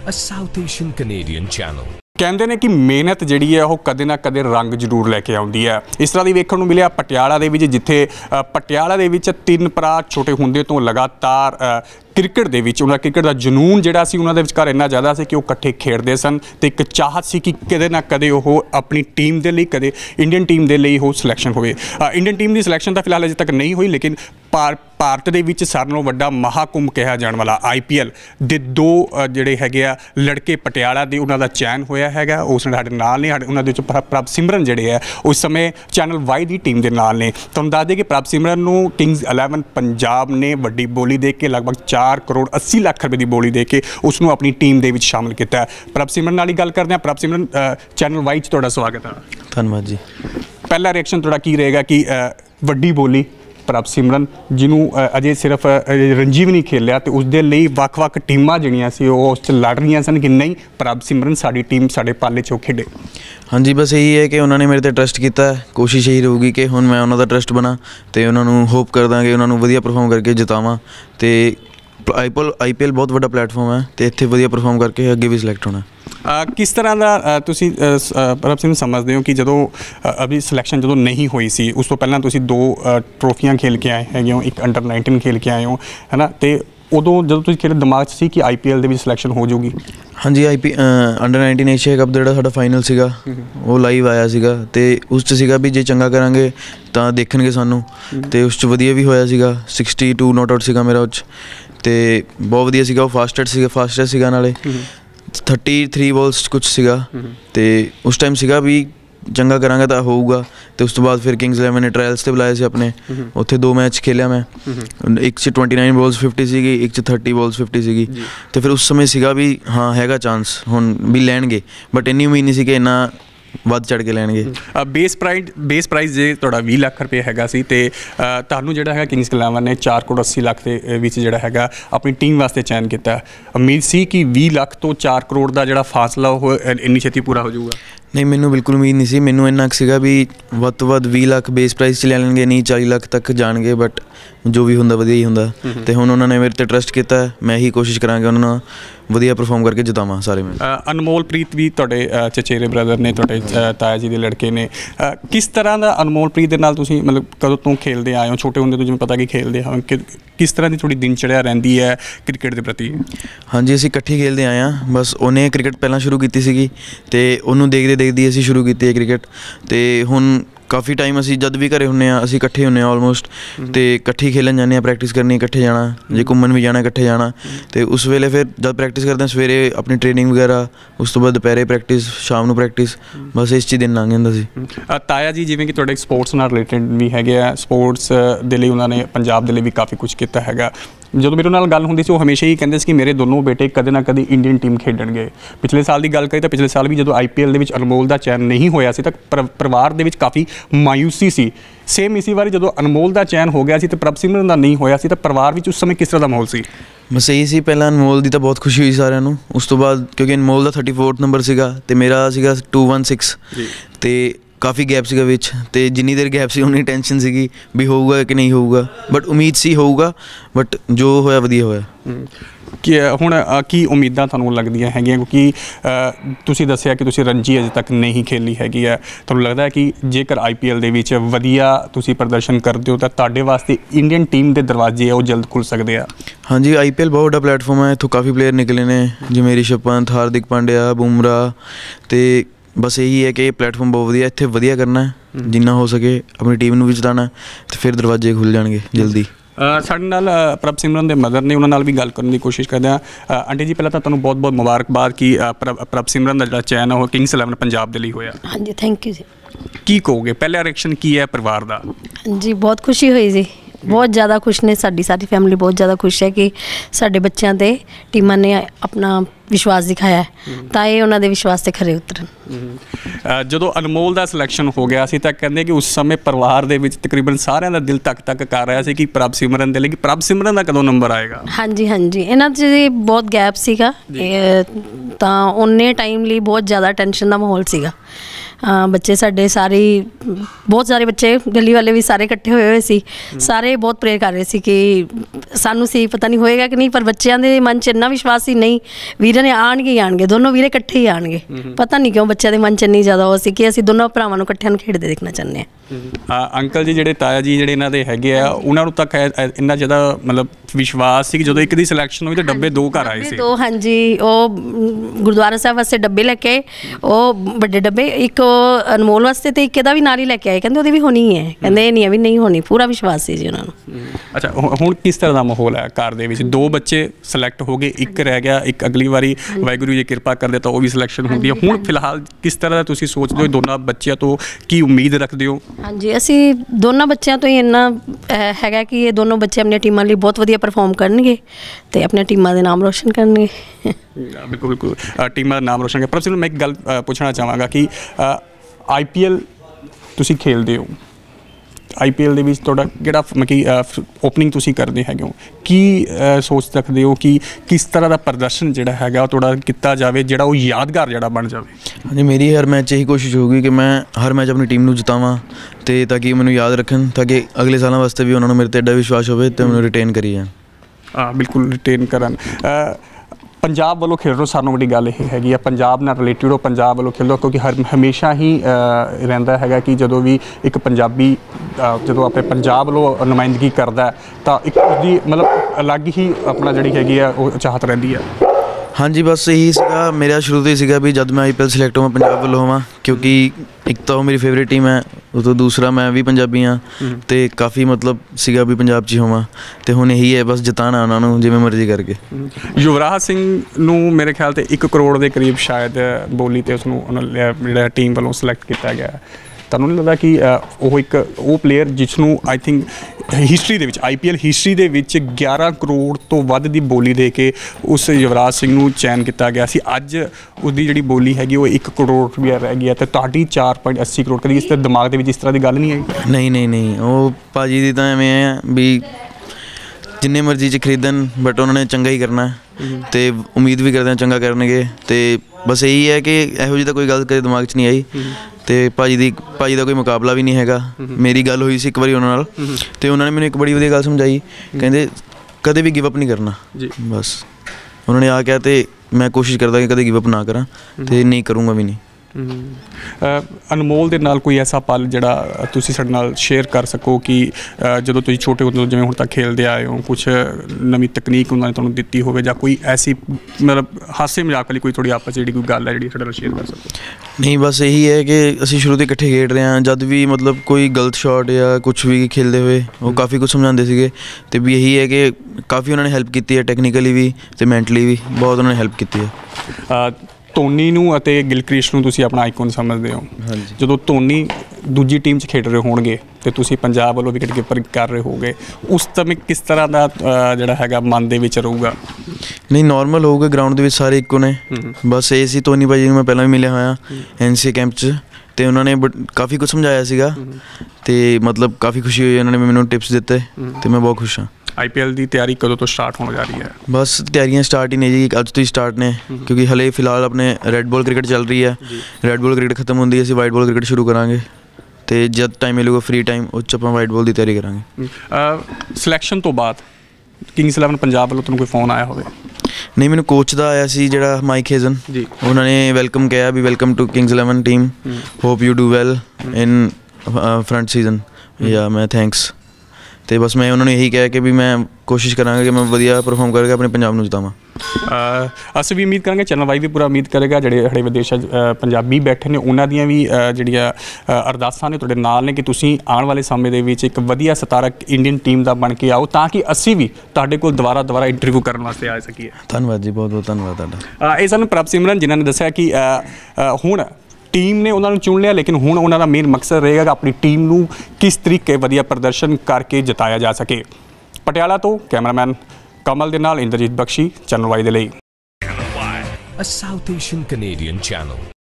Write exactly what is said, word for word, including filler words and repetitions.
a South Asian Canadian channel. ਕਹਿੰਦੇ ਨੇ ਕਿ ਮਿਹਨਤ ਜਿਹੜੀ ਹੈ ਉਹ ਕਦੇ ਨਾ ਕਦੇ ਰੰਗ ਜ਼ਰੂਰ ਲੈ ਕੇ ਆਉਂਦੀ ਹੈ। ਇਸ ਤਰ੍ਹਾਂ ਦੀ ਵੇਖਣ ਨੂੰ ਮਿਲਿਆ ਪਟਿਆਲਾ ਦੇ ਵਿੱਚ, ਜਿੱਥੇ ਪਟਿਆਲਾ ਦੇ ਵਿੱਚ ਤਿੰਨ ਭਰਾ ਛੋਟੇ ਹੁੰਦੇ ਤੋਂ ਲਗਾਤਾਰ क्रिकेट दे विच उन्हां क्रिकेट दा जनून जिहड़ा सी उन्हां दे विचकार इन्ना ज़्यादा सी कि वो इकट्ठे खेडदे सन ते एक चाहत सी कि कदे ना कदे वो अपनी टीम दे लई, कदे इंडियन टीम दे लई हो सिलैक्शन होवे। इंडियन टीम दी सिलैक्शन तां फिलहाल अजे तक नहीं हुई, लेकिन भारत दे विच सारेयां नालों वड्डा महाकुंभ कहा जाने वाला आई पी एल दे दो जिहड़े हैगे आ लड़के पटियाला दे उन्हां दा चयन होया हैगा। उस साडे नाल ने, उन्हां दे विच प्रभसिमरन जिहड़े है उस समय चैनल वाई दी टीम दे नाल ने। तुहानूं दस दे कि प्रभसिमरन नूं किंग्स इलेवन पंजाब ने वड्डी बोली दे के लगभग चार करोड़ अस्सी लाख रुपए की बोली दे के उसनों अपनी टीम दे विच शामिल किया है। प्रभसिमरन नाल ही गल करते हैं। प्रभसिमरन, चैनल वाई च तुहाडा स्वागत है। धन्यवाद जी। पहला रिएक्शन तुहाडा की रहेगा कि वड्डी बोली प्रभसिमरन जिन्हों अजे सिर्फ रणजी भी नहीं खेलिया तो उसके लिए वक्-वक् टीमां जिहड़ियां सी वो उस च लड़ रही सन कि नहीं प्रभसिमरन साडी टीम साडे पाले चो खेडे। हाँ जी, बस यही है कि उन्होंने मेरे ते ट्रस्ट किया। कोशिश यही रहूगी कि हुण मैं उन्हों दा ट्रस्ट बना तो उन्होंने होप करदा कि उन्होंने वधिया परफॉर्म करके जितावां ते I P L I P L बहुत बड़ा प्लेटफॉर्म है तो इत्थे वधिया परफॉर्म करके अगे भी सिलेक्ट होना। आ, किस तरह का तुसी प्रभसिमरन समझते हो कि जो अभी सिलैक्शन जो नहीं हुई सी उस तो पहला तुसी दो ट्रॉफियां खेल के आए हैं, एक अंडर नाइनटीन खेल के आए हो है ना, तो उदों जो तुसी खेले दिमाग सी कि आई पी एल दे सिलैक्शन हो जाऊगी? हाँ जी, I P under nineteen Asia cup जो साडा फाइनल सीगा वो लाइव आया सीगा ते उस च सीगा भी जे चंगा करांगे तां देखणगे सानू ते उस च वधिया भी होया सीगा। सिक्सटी टू नॉट आउट सीगा मेरा उस ते बहुत वधिया सीगा। वो फास्टेस्ट सीगा फास्टेस्ट सीगा नाले थर्टी थ्री बॉल्स कुछ सीगा ते उस टाइम सीगा भी चंगा करांगे तो होऊगा। तो उस तो बाद फिर किंग्स इलेवन ने ट्रायल्स ते बुलाए से अपने, उत्थे दो मैच खेलिया मैं, एक च ट्वेंटी नाइन बॉल्स फिफ्टी सीगी, एक च थर्टी बॉल्स फिफ्टी सीगी। तो फिर उस समय सीगा भी हाँ हैगा चांस हुण भी लैणगे, बट इन्नी उम्मीद नहीं सी कि इन्ना ਵੱਧ ਚੜ ਕੇ ਲੈਣਗੇ। बेस प्राइज बेस प्राइज जे ਤੁਹਾਡਾ ਵੀਹ ਲੱਖ ਰੁਪਏ ਹੈਗਾ ਸੀ ਤੇ ਤੁਹਾਨੂੰ ਜਿਹੜਾ ਹੈਗਾ ਕਿੰਗਸ ਇਲੈਵਨ ਨੇ ਚਾਰ ਕਰੋੜ अस्सी ਲੱਖ ਦੇ ਵਿੱਚ ਜਿਹੜਾ ਹੈਗਾ ਆਪਣੀ ਟੀਮ ਵਾਸਤੇ ਚੈਨ ਕੀਤਾ। ਉਮੀਦ ਸੀ ਕਿ ਵੀਹ ਲੱਖ ਤੋਂ ਚਾਰ ਕਰੋੜ ਦਾ ਜਿਹੜਾ ਫਾਸਲਾ ਉਹ ਇੰਨੀ ਛੇਤੀ ਪੂਰਾ ਹੋ ਜਾਊਗਾ? नहीं, मैनू बिल्कुल उम्मीद नहीं सी। मैनू इन्ना सीगा भी वध तो वध बीस लाख बेस प्राइस च ले लेंगे, नहीं चालीस लाख तक जाएंगे, बट जो भी होंदा वधिया ही होंदा। ते हुण उन्होंने मेरे ते ट्रस्ट किया, मैं ही कोशिश करांगा उन्होंने वधिया परफॉर्म करके जितावां सारे मैच। अनमोल प्रीत भी तुहाडे चचेरे ब्रदर ने, तुहाडे ताया जी दे लड़के ने, किस तरह दा अनमोल प्रीत दे नाल तुसीं मतलब कदों तो खेलदे आए हो? छोटे हुंदे तो जिवें पता कि खेलदे हो, किस तरह की थोड़ी दिनचर्या रहिंदी है क्रिकेट के प्रति? हाँ जी, असीं इकट्ठे खेलते आए हैं। बस उन्हें क्रिकेट पहलां शुरू की सीगी ते उन्होंने देखते देखते असीं शुरू की है क्रिकेट ते हुण काफ़ी टाइम असीं जद भी घरे हुंदे आ असीं इकट्ठे हुंदे आ ऑलमोस्ट ते इकट्ठे खेलन जाने प्रैक्टिस करनी इकट्ठे जाना, जे घूमन भी जाना इकट्ठे जाना ते उस वेले फिर जब प्रैक्टिस करते हैं सवेरे अपनी ट्रेनिंग वगैरह, उस तो बाद दोपहरे प्रैक्टिस, शाम को प्रैक्टिस, बस इस चीज़ दिन लंघ जांदा सी। ताया जी जिवें कि तुहाडे स्पोर्ट्स नाल रिलेटेड भी हैगे आ, स्पोर्ट्स दे लई उन्होंने पंजाब दे लई भी काफ़ी कुछ किया हैगा। जो मेरे नाल गल हुंदी सी वो हमेशा ही कहंदे सी कि मेरे दोनों बेटे कदे ना कदे इंडियन टीम खेडणगे। पिछले साल की गल करी तो पिछले साल भी जो आई पी एल दे विच अनमोल दा चयन नहीं होया सी तां परिवार दे विच काफ़ी मायूसी सी। सेम इसी बारी जो अनमोल दा चयन हो गया सी तो प्रभसिमरन दा नहीं होया सी तो परिवार विच उस समय किस तरह का माहौल सी? बस यही सी, पहला अनमोल की तो बहुत खुशी हुई सारिਆਂ ਨੂੰ, उस तो बाद क्योंकि अनमोल का थर्टी फोर्थ नंबर सीगा ते मेरा सीगा टू वन सिक्स ते काफ़ी गैप सीगा विच ते जिन्नी देर गैप सी उन्नी टेंशन सीगी भी होऊगा कि नहीं होऊगा, बट उम्मीद सी होऊगा, बट जो होया वधिया होया। कि हुण की उम्मीदां तुहानूं लगदियां हैगीਆਂ क्योंकि तुसीं दस्सिया कि तुसीं रणजी अजे तक नहीं खेली हैगी है, तुहानूं लगदा है कि जेकर आई पी एल दे विच वधिया तुसीं प्रदर्शन करदे हो तां तुहाडे वास्ते इंडियन टीम दे दरवाजे वो जल्द खुल सकदे आ? हाँ जी, आई पी एल बहुत बड़ा प्लेटफॉर्म है, इत्थों काफ़ी प्लेयर निकले ने जिवें ऋषभ पंत, हार्दिक पांड्या, बुमराह ते बस यही है कि प्लेटफॉर्म बहुत वधिया, इत्थे वधिया करना है जिन्ना हो सके, अपनी टीम नूं भी जिताना तो फिर दरवाजे खुल जाएंगे जल्दी। ਸਾਡੇ ਨਾਲ ਪ੍ਰਭਸਿਮਰਨ ਦੇ ਮਦਰ ਨੇ, ਉਹਨਾਂ ਨਾਲ ਵੀ ਗੱਲ ਕਰਨ ਦੀ ਕੋਸ਼ਿਸ਼ ਕਰਦੇ ਹਾਂ। ਆਂਟੀ ਜੀ ਪਹਿਲਾਂ ਤਾਂ ਤੁਹਾਨੂੰ ਬਹੁਤ ਬਹੁਤ ਮੁਬਾਰਕਬਾਦ ਕਿ ਪ੍ਰਭਸਿਮਰਨ ਦਾ ਜਿਹੜਾ ਚੈਨ ਉਹ ਕਿੰਗਸ ਇਲੈਵਨ ਪੰਜਾਬ ਦੇ ਲਈ ਹੋਇਆ। ਹਾਂਜੀ, ਥੈਂਕ ਯੂ ਜੀ। ਕੀ ਕਹੋਗੇ, ਪਹਿਲਾ ਰਿਐਕਸ਼ਨ ਕੀ ਹੈ ਪਰਿਵਾਰ ਦਾ? ਹਾਂਜੀ, ਬਹੁਤ ਖੁਸ਼ੀ ਹੋਈ ਜੀ, बहुत ज़्यादा खुश ने, साड़ी सारी फैमिली बहुत ज़्यादा खुश है कि साडे बच्चों के टीमां ने अपना विश्वास दिखाया है तां ये उन्हां दे विश्वास ते खरे उतरन। जो अनमोल का सिलैक्शन हो गया सी तां कहंदे कि उस समय परिवार दे विच तकरीबन सारिਆਂ ਦਾ दिल तक तक कर रहा सी कि प्रभसिमरन दे लई कि प्रभसिमरन दा कदों नंबर आएगा? हाँ जी हाँ जी, इन्हां च बहुत गैप सीगा तां उन्ने टाइम ਲਈ बहुत ज़्यादा टेंशन का माहौल सीगा। बच्चे साडे सारे बहुत सारे बच्चे गली वाले भी सारे इकट्ठे होए हुए सी, सारे बहुत प्रे कर रहे सी कि सानू सी पता नहीं होएगा कि नहीं, पर बच्चों के मन च इन्ना विश्वास ही नहीं, वीरन ਜਣੇ ਆਣਗੇ ਹੀ ਆਣਗੇ, ਦੋਨੋਂ ਵੀਰੇ ਇਕੱਠੇ ਹੀ ਆਣਗੇ। ਪਤਾ ਨਹੀਂ ਕਿਉਂ ਬੱਚਿਆਂ ਦੇ ਮਨ 'ਚ ਇੰਨੀ ਜ਼ਿਆਦਾ ਉਹ ਸੀ ਕਿ ਅਸੀਂ ਦੋਨੋਂ ਭਰਾਵਾਂ ਨੂੰ ਇਕੱਠਿਆਂ ਨੂੰ ਖੇਡਦੇ ਦੇਖਣਾ ਚਾਹੁੰਦੇ ਹਾਂ। ਅੰਕਲ ਜੀ ਜਿਹੜੇ ਤਾਇਆ ਜੀ ਜਿਹੜੇ ਇਹਨਾਂ ਦੇ ਹੈਗੇ ਆ, ਉਹਨਾਂ ਨੂੰ ਤੱਕ ਇੰਨਾ ਜ਼ਿਆਦਾ ਮਤਲਬ ਵਿਸ਼ਵਾਸ ਸੀ ਕਿ ਜਦੋਂ ਇੱਕ ਦੀ ਸਿਲੈਕਸ਼ਨ ਹੋਈ ਤਾਂ ਡੱਬੇ ਦੋ ਘਰ ਆਏ ਸੀ। ਦੋ, ਹਾਂਜੀ, ਉਹ ਗੁਰਦੁਆਰਾ ਸਾਹਿਬ ਵਾਸਤੇ ਡੱਬੇ ਲੈ ਕੇ ਆਏ, ਉਹ ਵੱਡੇ ਡੱਬੇ, ਇੱਕ ਉਹ ਅਨਮੋਲ ਵਾਸਤੇ ਤੇ ਇੱਕ ਇਹਦਾ ਵੀ ਨਾਲ ਹੀ ਲੈ ਕੇ ਆਏ। ਕਹਿੰਦੇ ਉਹਦੀ ਵੀ ਹੋਣੀ ਹੈ, ਕਹਿੰਦੇ ਇਹ ਨਹੀਂ ਹੈ ਵੀ ਨਹੀਂ ਹੋਣੀ, ਪੂਰਾ ਵਿਸ਼ਵਾਸ ਸੀ ਜੀ ਉਹਨਾਂ ਨੂੰ। ਅੱਛਾ, ਹੁਣ ਕਿਸ ਤਰ੍ਹਾਂ ਦਾ ਮਾਹੌਲ ਹੈ ਘਰ ਦੇ ਵਿੱਚ? ਦੋ ਬੱਚੇ ਸਿਲੈਕਟ ਹੋ ਗਏ, ਇੱਕ ਰਹਿ ਗਿਆ, ਇੱਕ ਅਗਲੀ ਵਾਰੀ ਵਾਹਿਗੁਰੂ ਜੀ ਕਿਰਪਾ ਕਰਦੇ ਤਾਂ ਉਹ ਵੀ ਸਿਲੈਕਸ਼ਨ ਹੁੰਦੀ ਹੈ। ਹੁਣ ਫਿਲਹਾਲ ਕਿਸ ਤਰ੍ਹਾਂ ਦਾ ਤੁਸੀਂ ਸੋਚਦੇ ਹੋ, ਦੋਨਾਂ ਬੱਚਿਆਂ ਤੋਂ ਕੀ ਉਮੀਦ ਰੱਖਦੇ ਹੋ? ਹਾਂਜੀ, ਅਸੀਂ ਦੋਨਾਂ ਬੱਚਿਆਂ ਤੋਂ ਹੀ ਇੰਨਾ ਹੈਗਾ ਕਿ ਇਹ ਦੋਨੋਂ ਬੱਚੇ ਆਪਣੀਆਂ ਟੀਮਾਂ ਲਈ ਬਹੁਤ ਵਧੀਆ ਪਰਫਾਰਮ ਕਰਨਗੇ ਅਤੇ ਆਪਣੀਆਂ ਟੀਮਾਂ ਦੇ ਨਾਮ ਰੋਸ਼ਨ ਕਰਨਗੇ। ਬਿਲਕੁਲ ਬਿਲਕੁਲ, ਟੀਮਾਂ ਦਾ ਨਾਮ ਰੋਸ਼ਨ ਕਰਨਗੇ। ਪ੍ਰਭਸਿਮਰਨ, ਮੈਂ ਇੱਕ ਗੱਲ ਪੁੱਛਣਾ ਚਾਹਾਂਗਾ ਕਿ ਆਈ ਪੀ ਐਲ ਤੁਸੀਂ ਖੇਲਦੇ ਹੋ, ਆਈ ਪੀ ਐਲ ਦੇ ਵਿੱਚ ਤੁਹਾਡਾ ਜਿਹੜਾ ਮਤਲਬ ਕਿ ਓਪਨਿੰਗ ਤੁਸੀਂ ਕਰਦੇ ਹੈਗੇ ਹੋ, ਕੀ ਸੋਚ ਰੱਖਦੇ ਹੋ ਕਿ ਕਿਸ ਤਰ੍ਹਾਂ ਦਾ ਪ੍ਰਦਰਸ਼ਨ ਜਿਹੜਾ ਹੈਗਾ ਉਹ ਤੁਹਾਡਾ ਕੀਤਾ ਜਾਵੇ, ਜਿਹੜਾ ਉਹ ਯਾਦਗਾਰ ਜਿਹੜਾ ਬਣ ਜਾਵੇ? ਹਾਂਜੀ, ਮੇਰੀ ਹਰ ਮੈਚ ਇਹੀ ਕੋਸ਼ਿਸ਼ ਹੋਊਗੀ ਕਿ ਮੈਂ ਹਰ ਮੈਚ ਆਪਣੀ ਟੀਮ ਨੂੰ ਜਿਤਾਵਾਂ ਅਤੇ ਤਾਂ ਕਿ ਮੈਨੂੰ ਯਾਦ ਰੱਖਣ, ਤਾਂ ਕਿ ਅਗਲੇ ਸਾਲਾਂ ਵਾਸਤੇ ਵੀ ਉਹਨਾਂ ਨੂੰ ਮੇਰੇ 'ਤੇ ਐਡਾ ਵਿਸ਼ਵਾਸ ਹੋਵੇ ਅਤੇ ਮੈਨੂੰ ਰਿਟੇਨ ਕਰੀ ਜਾਣ। ਹਾਂ, ਬਿਲਕੁਲ ਰਿਟੇਨ ਕਰਨ। ਪੰਜਾਬ ਵੱਲੋਂ ਖੇਡ ਰਹੇ, ਸਾਨੂੰ ਵੱਡੀ ਗੱਲ ਇਹ ਹੈਗੀ ਆ, ਪੰਜਾਬ ਨਾਲ ਰਿਲੇਟਿਡ ਹੋ, ਪੰਜਾਬ ਵੱਲੋਂ ਖੇਡੋ, ਕਿਉਂਕਿ ਹਰ ਹਮੇਸ਼ਾ ਹੀ ਰਹਿੰਦਾ ਹੈਗਾ ਕਿ ਜਦੋਂ ਵੀ ਇੱਕ ਪੰਜਾਬੀ ਜਦੋਂ ਆਪਣੇ ਪੰਜਾਬ ਵੱਲੋਂ ਨੁਮਾਇੰਦਗੀ ਕਰਦਾ ਤਾਂ ਇੱਕ ਉਸਦੀ ਮਤਲਬ ਅਲੱਗ ਹੀ ਆਪਣਾ ਜਿਹੜੀ ਹੈਗੀ ਆ ਉਹ ਚਾਹਤ ਰਹਿੰਦੀ ਆ। ਹਾਂਜੀ, ਬਸ ਇਹੀ ਸੀਗਾ ਮੇਰਾ ਸ਼ੁਰੂ ਤੋਂ ਹੀ ਸੀਗਾ ਵੀ ਜਦ ਮੈਂ ਆਈ ਪੀ ਐਲ ਸਿਲੈਕਟ ਹੋਵਾਂ ਪੰਜਾਬ ਵੱਲੋਂ ਹੋਵਾਂ, ਕਿਉਂਕਿ ਇੱਕ ਤਾਂ ਉਹ ਮੇਰੀ ਫੇਵਰੇਟ ਟੀਮ ਹੈ, ਉਹ ਤੋਂ ਦੂਸਰਾ ਮੈਂ ਵੀ ਪੰਜਾਬੀ ਹਾਂ ਅਤੇ ਕਾਫੀ ਮਤਲਬ ਸੀਗਾ ਵੀ ਪੰਜਾਬ 'ਚ ਹੀ ਹੋਵਾਂ, ਅਤੇ ਹੁਣ ਇਹੀ ਹੈ ਬਸ ਜਿਤਾਉਣਾ ਉਹਨਾਂ ਨੂੰ ਜਿਵੇਂ ਮਰਜ਼ੀ ਕਰਕੇ। ਯੁਵਰਾਜ ਸਿੰਘ ਨੂੰ ਮੇਰੇ ਖਿਆਲ 'ਤੇ ਇੱਕ ਕਰੋੜ ਦੇ ਕਰੀਬ ਸ਼ਾਇਦ ਬੋਲੀ 'ਤੇ ਉਸਨੂੰ ਜਿਹੜਾ ਟੀਮ ਵੱਲੋਂ ਸਿਲੈਕਟ ਕੀਤਾ ਗਿਆ। ਤੁਹਾਨੂੰ ਨਹੀਂ ਲੱਗਦਾ ਕਿ ਉਹ ਇੱਕ ਉਹ ਪਲੇਅਰ ਜਿਸ ਨੂੰ ਆਈ ਥਿੰਕ ਹਿਸਟਰੀ ਦੇ ਵਿੱਚ ਆਈ ਪੀ ਐਲ ਹਿਸਟਰੀ ਦੇ ਵਿੱਚ ਗਿਆਰਾਂ ਕਰੋੜ ਤੋਂ ਵੱਧ ਦੀ ਬੋਲੀ ਦੇ ਕੇ ਉਸ ਯੁਵਰਾਜ ਸਿੰਘ ਨੂੰ ਚੈਨ ਕੀਤਾ ਗਿਆ ਸੀ, ਅੱਜ ਉਹਦੀ ਜਿਹੜੀ ਬੋਲੀ ਹੈਗੀ ਉਹ ਇੱਕ ਕਰੋੜ ਰੁਪਇਆ ਰਹਿ ਗਿਆ ਅਤੇ ਤੁਹਾਡੀ ਚਾਰ ਪੁਆਇੰਟ ਅੱਸੀ ਕਰੋੜ, ਕਦੀ ਇਸ ਤਰ੍ਹਾਂ ਦਿਮਾਗ ਦੇ ਵਿੱਚ ਇਸ ਤਰ੍ਹਾਂ ਦੀ ਗੱਲ ਨਹੀਂ ਆਈ? ਨਹੀਂ ਨਹੀਂ ਨਹੀਂ, ਉਹ ਭਾਜੀ ਦੀ ਤਾਂ ਐਵੇਂ ਹੈ ਵੀ ਜਿੰਨੇ ਮਰਜ਼ੀ 'ਚ ਖਰੀਦਣ ਬਟ ਉਹਨਾਂ ਨੇ ਚੰਗਾ ਹੀ ਕਰਨਾ ਅਤੇ ਉਮੀਦ ਵੀ ਕਰਦੇ ਹਾਂ ਚੰਗਾ ਕਰਨਗੇ, ਅਤੇ ਬਸ ਇਹੀ ਹੈ ਕਿ ਇਹੋ ਜਿਹੀ ਤਾਂ ਕੋਈ ਗੱਲ ਕਦੇ ਦਿਮਾਗ 'ਚ ਨਹੀਂ ਆਈ। ਅਤੇ ਭਾਜੀ ਦੀ ਭਾਜੀ ਦਾ ਕੋਈ ਮੁਕਾਬਲਾ ਵੀ ਨਹੀਂ ਹੈਗਾ। ਮੇਰੀ ਗੱਲ ਹੋਈ ਸੀ ਇੱਕ ਵਾਰੀ ਉਹਨਾਂ ਨਾਲ ਅਤੇ ਉਹਨਾਂ ਨੇ ਮੈਨੂੰ ਇੱਕ ਬੜੀ ਵਧੀਆ ਗੱਲ ਸਮਝਾਈ, ਕਹਿੰਦੇ ਕਦੇ ਵੀ ਗਿਵ ਅਪ ਨਹੀਂ ਕਰਨਾ ਜੀ, ਬਸ ਉਹਨਾਂ ਨੇ ਆ ਕਿਹਾ ਅਤੇ ਮੈਂ ਕੋਸ਼ਿਸ਼ ਕਰਦਾ ਕਿ ਕਦੇ ਗਿਵ ਅਪ ਨਾ ਕਰਾਂ ਅਤੇ ਨਹੀਂ ਕਰੂੰਗਾ ਵੀ ਨਹੀਂ। ਅਨਮੋਲ ਦੇ ਨਾਲ ਕੋਈ ਐਸਾ ਪਲ ਜਿਹੜਾ ਤੁਸੀਂ ਸਾਡੇ ਨਾਲ ਸ਼ੇਅਰ ਕਰ ਸਕੋ ਕਿ ਜਦੋਂ ਤੁਸੀਂ ਛੋਟੇ ਹੁੰਦੇ ਜਿਵੇਂ ਹੁਣ ਤੱਕ ਖੇਲਦੇ ਆਏ ਹੋ, ਕੁਛ ਨਵੀਂ ਤਕਨੀਕ ਉਹਨਾਂ ਨੇ ਤੁਹਾਨੂੰ ਦਿੱਤੀ ਹੋਵੇ ਜਾਂ ਕੋਈ ਐਸੀ ਮਤਲਬ ਹਾਸੇ ਮਜ਼ਾਕ ਵਾਲੀ ਕੋਈ ਤੁਹਾਡੀ ਆਪਸ ਜਿਹੜੀ ਕੋਈ ਗੱਲ ਹੈ ਜਿਹੜੀ ਸਾਡੇ ਨਾਲ ਸ਼ੇਅਰ ਕਰ ਸਕੋ? ਨਹੀਂ, ਬਸ ਇਹੀ ਹੈ ਕਿ ਅਸੀਂ ਸ਼ੁਰੂ ਤੋਂ ਇਕੱਠੇ ਖੇਡ ਰਹੇ ਹਾਂ, ਜਦ ਵੀ ਮਤਲਬ ਕੋਈ ਗਲਤ ਸ਼ਾਟ ਜਾਂ ਕੁਛ ਵੀ ਖੇਲਦੇ ਹੋਏ ਉਹ ਕਾਫੀ ਕੁਛ ਸਮਝਾਉਂਦੇ ਸੀਗੇ, ਅਤੇ ਵੀ ਇਹੀ ਹੈ ਕਿ ਕਾਫੀ ਉਹਨਾਂ ਨੇ ਹੈਲਪ ਕੀਤੀ ਹੈ ਟੈਕਨੀਕਲੀ ਵੀ ਅਤੇ ਮੈਂਟਲੀ ਵੀ ਬਹੁਤ ਉਹਨਾਂ ਨੇ ਹੈਲਪ ਕੀਤੀ ਹੈ। ਧੋਨੀ ਨੂੰ ਅਤੇ ਗਿਲਕ੍ਰਿਸਟ ਨੂੰ ਤੁਸੀਂ ਆਪਣਾ ਆਈਕਨ ਸਮਝਦੇ ਹੋ। ਜਦੋਂ ਧੋਨੀ ਦੂਜੀ ਟੀਮ 'ਚ ਖੇਡ ਰਹੇ ਹੋਣਗੇ ਅਤੇ ਤੁਸੀਂ ਪੰਜਾਬ ਵੱਲੋਂ ਵਿਕਟ ਕੀਪਰ ਕਰ ਰਹੇ ਹੋਗੇ, ਉਸ ਸਮੇਂ ਕਿਸ ਤਰ੍ਹਾਂ ਦਾ ਜਿਹੜਾ ਹੈਗਾ ਮਨ ਦੇ ਵਿੱਚ ਰਹੂਗਾ? ਨਹੀਂ, ਨੋਰਮਲ ਹੋਊਗਾ, ਗਰਾਊਂਡ ਦੇ ਵਿੱਚ ਸਾਰੇ ਇੱਕੋ ਨੇ। ਬਸ ਇਹ ਸੀ, ਧੋਨੀ ਭਾਜੀ ਨੂੰ ਮੈਂ ਪਹਿਲਾਂ ਵੀ ਮਿਲਿਆ ਹੋਇਆ ਐਨ ਸੀ ਕੈਂਪ 'ਚ, ਅਤੇ ਉਹਨਾਂ ਨੇ ਬਟ ਕਾਫੀ ਕੁਛ ਸਮਝਾਇਆ ਸੀਗਾ ਅਤੇ ਮਤਲਬ ਕਾਫੀ ਖੁਸ਼ੀ ਹੋਈ, ਉਹਨਾਂ ਨੇ ਮੈਨੂੰ ਟਿਪਸ ਦਿੱਤੇ ਅਤੇ ਮੈਂ ਬਹੁਤ ਖੁਸ਼ ਹਾਂ। ਆਈ ਪੀ ਐਲ ਦੀ ਤਿਆਰੀ ਕਦੋਂ ਤੋਂ ਸਟਾਰਟ ਹੋਣ ਜਾ ਰਹੀ ਹੈ? ਬਸ ਤਿਆਰੀਆਂ ਸਟਾਰਟ ਹੀ ਨੇ ਜੀ, ਅੱਜ ਤੋਂ ਹੀ ਸਟਾਰਟ ਨੇ, ਕਿਉਂਕਿ ਹਲੇ ਫਿਲਹਾਲ ਆਪਣੇ ਰੈੱਡ ਬਾਲ ਕ੍ਰਿਕਟ ਚੱਲ ਰਹੀ ਹੈ। ਰੈੱਡ ਬਾਲ ਕ੍ਰਿਕਟ ਖਤਮ ਹੁੰਦੀ ਅਸੀਂ ਵਾਈਟ ਬਾਲ ਕ੍ਰਿਕਟ ਸ਼ੁਰੂ ਕਰਾਂਗੇ, ਅਤੇ ਜਦ ਟਾਈਮ ਮਿਲੂਗਾ ਫ੍ਰੀ ਟਾਈਮ ਉਹ 'ਚ ਆਪਾਂ ਵਾਈਟ ਬਾਲ ਦੀ ਤਿਆਰੀ ਕਰਾਂਗੇ। ਸਿਲੈਕਸ਼ਨ ਤੋਂ ਬਾਅਦ ਕਿੰਗਸ ਇਲੈਵਨ ਪੰਜਾਬ ਵੱਲੋਂ ਤੁਹਾਨੂੰ ਕੋਈ ਫੋਨ ਆਇਆ ਹੋਵੇ? ਨਹੀਂ, ਮੈਨੂੰ ਕੋਚ ਦਾ ਆਇਆ ਸੀ ਜਿਹੜਾ ਮਾਈਕ ਹੇਜ਼ਨ ਜੀ, ਉਹਨਾਂ ਨੇ ਵੈਲਕਮ ਕਿਹਾ ਵੀ welcome to Kings eleven team, hope you do well in front season, ਜਾਂ ਮੈਂ ਥੈਂਕਸ, ਅਤੇ ਬਸ ਮੈਂ ਉਹਨਾਂ ਨੂੰ ਇਹੀ ਕਿਹਾ ਕਿ ਵੀ ਮੈਂ ਕੋਸ਼ਿਸ਼ ਕਰਾਂਗਾ ਕਿ ਮੈਂ ਵਧੀਆ ਪਰਫੋਰਮ ਕਰਕੇ ਆਪਣੇ ਪੰਜਾਬ ਨੂੰ ਜਿਤਾਵਾਂ। ਅਸੀਂ ਵੀ ਉਮੀਦ ਕਰਾਂਗੇ, ਚੈਨਲ ਵਾਈ ਵੀ ਪੂਰਾ ਉਮੀਦ ਕਰੇਗਾ, ਜਿਹੜੇ ਸਾਡੇ ਵਿਦੇਸ਼ਾਂ 'ਚ ਪੰਜਾਬੀ ਬੈਠੇ ਨੇ ਉਹਨਾਂ ਦੀਆਂ ਵੀ ਜਿਹੜੀਆਂ ਅਰਦਾਸਾਂ ਨੇ ਤੁਹਾਡੇ ਨਾਲ ਨੇ ਕਿ ਤੁਸੀਂ ਆਉਣ ਵਾਲੇ ਸਮੇਂ ਦੇ ਵਿੱਚ ਇੱਕ ਵਧੀਆ ਸਿਤਾਰਾ ਇੰਡੀਅਨ ਟੀਮ ਦਾ ਬਣ ਕੇ ਆਓ, ਤਾਂ ਕਿ ਅਸੀਂ ਵੀ ਤੁਹਾਡੇ ਕੋਲ ਦੁਬਾਰਾ ਦੁਬਾਰਾ ਇੰਟਰਵਿਊ ਕਰਨ ਵਾਸਤੇ ਆ ਸਕੀਏ। ਧੰਨਵਾਦ ਜੀ, ਬਹੁਤ ਬਹੁਤ ਧੰਨਵਾਦ ਤੁਹਾਡਾ। ਇਹ ਸਾਨੂੰ ਪ੍ਰਭਸਿਮਰਨ ਜਿਨ੍ਹਾਂ ਨੇ ਦੱਸਿਆ ਕਿ ਹੁਣ ਟੀਮ ਨੇ ਉਹਨਾਂ ਨੂੰ ਚੁਣ ਲਿਆ, ਲੇਕਿਨ ਹੁਣ ਉਹਨਾਂ ਦਾ ਮੇਨ ਮਕਸਦ ਰਹੇਗਾ ਕਿ ਆਪਣੀ ਟੀਮ ਨੂੰ ਕਿਸ ਤਰੀਕੇ ਵਧੀਆ ਪ੍ਰਦਰਸ਼ਨ ਕਰਕੇ ਜਿਤਾਇਆ ਜਾ ਸਕੇ। ਪਟਿਆਲਾ ਤੋਂ ਕੈਮਰਾਮੈਨ ਕਮਲ ਦੇ ਨਾਲ ਇੰਦਰਜੀਤ ਬਖਸ਼ੀ, ਚੈਨਲ ਵਾਈ ਦੇ ਲਈ। A South Asian Canadian channel.